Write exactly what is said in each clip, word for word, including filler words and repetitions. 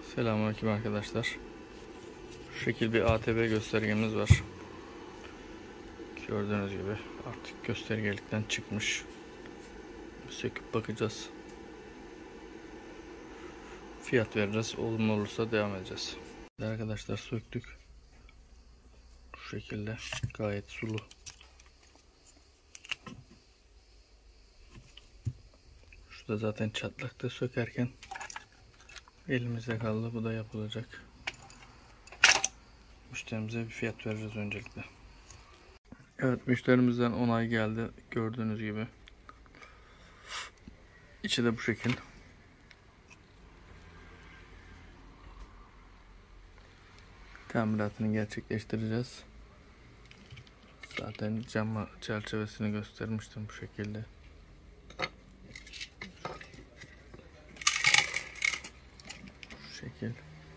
Selamünaleyküm arkadaşlar. Şu şekil bir A T B göstergemiz var. Gördüğünüz gibi artık göstergelikten çıkmış. Söküp bakacağız. Fiyat vereceğiz. Olumlu olursa devam edeceğiz. Arkadaşlar söktük. Şu şekilde gayet sulu. Şurada zaten çatlaktı, sökerken elimizde kaldı. Bu da yapılacak. Müşterimize bir fiyat vereceğiz öncelikle. Evet, müşterimizden onay geldi. Gördüğünüz gibi. İçi de bu şekil. Tamiratını gerçekleştireceğiz. Zaten cam çerçevesini göstermiştim bu şekilde. Şu şekil.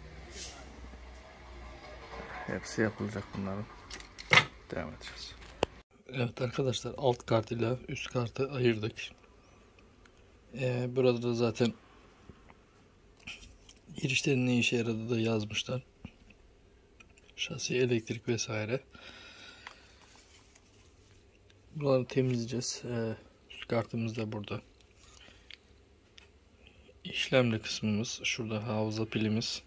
Hepsi yapılacak bunların. Devam edeceğiz. Evet arkadaşlar, alt kart ile üst kartı ayırdık. Ee, burada da zaten girişlerin ne işe yaradığı da yazmışlar. Şasi, elektrik vesaire. Bunları temizleyeceğiz. Ee, üst kartımız da burada. İşlemli kısmımız şurada, hafıza pilimiz.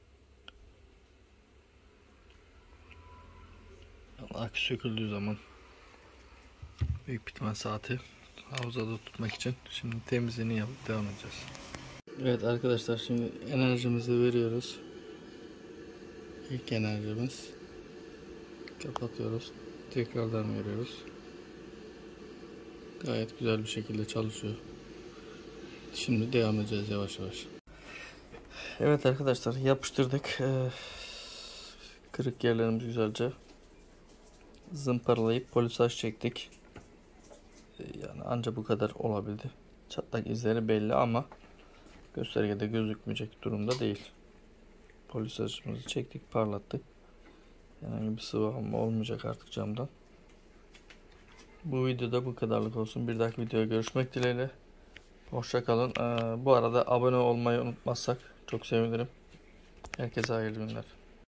Akü söküldüğü zaman büyük bitme saati hafızada tutmak için. Şimdi temizliğini yapıp devam edeceğiz. Evet arkadaşlar, şimdi enerjimizi veriyoruz. İlk enerjimiz. Kapatıyoruz. Tekrardan veriyoruz. Gayet güzel bir şekilde çalışıyor. Şimdi devam edeceğiz yavaş yavaş. Evet arkadaşlar, yapıştırdık. Ee, kırık yerlerimizi güzelce zımparalayıp polisaj çektik. Yani ancak bu kadar olabildi. Çatlak izleri belli ama göstergede gözükmeyecek durumda değil. Polisajımızı çektik, parlattık. Herhangi bir sıvı alma olmayacak artık camdan. Bu videoda bu kadarlık olsun. Bir dahaki videoya görüşmek dileğiyle. Hoşça kalın. Ee, bu arada abone olmayı unutmazsak çok sevinirim. Herkese hayırlı günler.